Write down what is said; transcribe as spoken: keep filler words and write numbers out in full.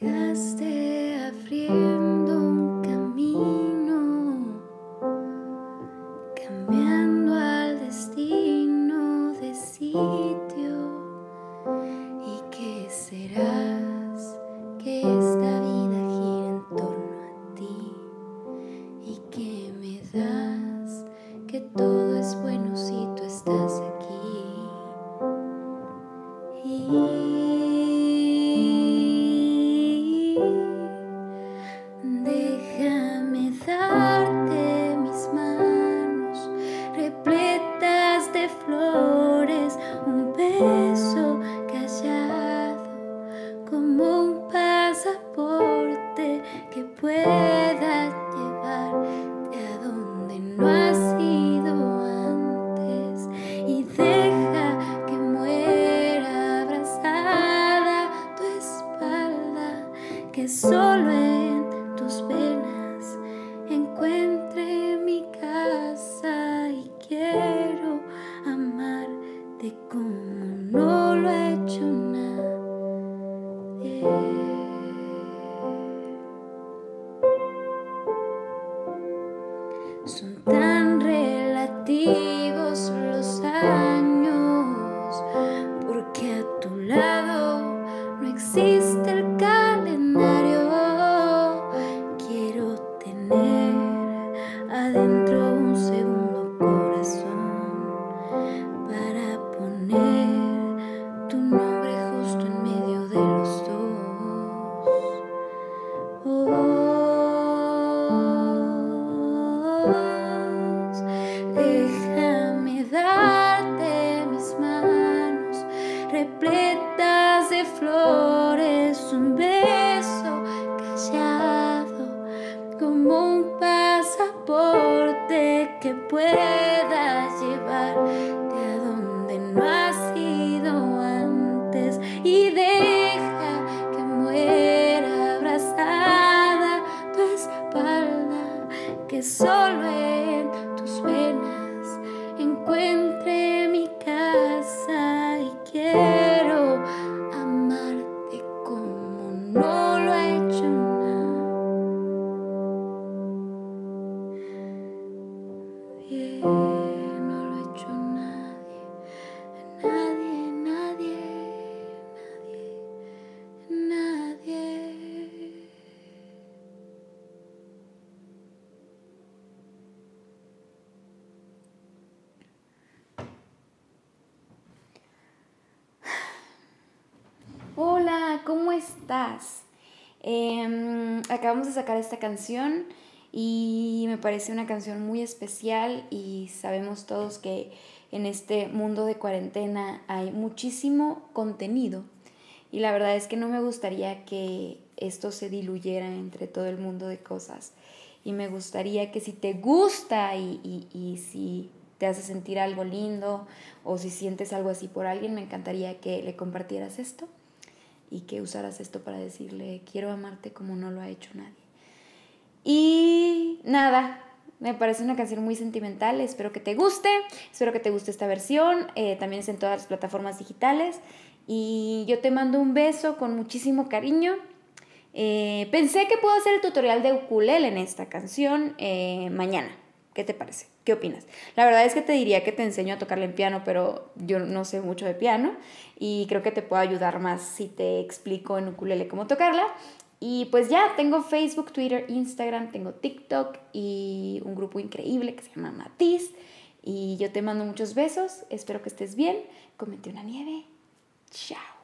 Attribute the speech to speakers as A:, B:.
A: Llegaste abriendo un camino, cambiando al destino de sitio. ¿Y qué serás? Que esta vida gira en torno a ti. ¿Y qué me das? Que todo es bueno si tú estás aquí. Y déjame darte mis manos repletas de flores, un beso callado como un pasaporte que pueda llevarte a donde no has ido antes, y deja que muera abrazada tu espalda, que solo en tus venas encuentre mi casa. Y quiero amarte como no lo ha hecho nadie. Son tan relativos los años, porque a tu lado no existe el calendario. Quiero tener adentro un segundo corazón para poner tu nombre justo en medio de los dos. Oh, déjame darte mis manos repletas de flores, un beso callado como un pasaporte que pueda llevarte a donde no has ido antes, y deja que muera abrazada tu espalda, que solo en tus venas encuentre mi casa. Y quiero amarte como no lo ha hecho nadie. No lo ha hecho nadie, nadie, nadie, nadie, nadie. Hola, ¿cómo estás? Eh, acabamos de sacar esta canción y me parece una canción muy especial, y sabemos todos que en este mundo de cuarentena hay muchísimo contenido, y la verdad es que no me gustaría que esto se diluyera entre todo el mundo de cosas, y me gustaría que si te gusta y, y, y si te hace sentir algo lindo, o si sientes algo así por alguien, me encantaría que le compartieras esto y que usaras esto para decirle: quiero amarte como no lo ha hecho nadie. Y nada, me parece una canción muy sentimental. Espero que te guste, espero que te guste esta versión. Eh, también es en todas las plataformas digitales. Y yo te mando un beso con muchísimo cariño. Eh, pensé que puedo hacer el tutorial de ukulele en esta canción eh, mañana. ¿Qué te parece? ¿Qué opinas? La verdad es que te diría que te enseño a tocarle en piano, pero yo no sé mucho de piano y creo que te puedo ayudar más si te explico en ukulele cómo tocarla. Y pues ya, tengo Facebook, Twitter, Instagram, tengo TikTok y un grupo increíble que se llama Matiz. Y yo te mando muchos besos, espero que estés bien, cómete una nieve. Chao.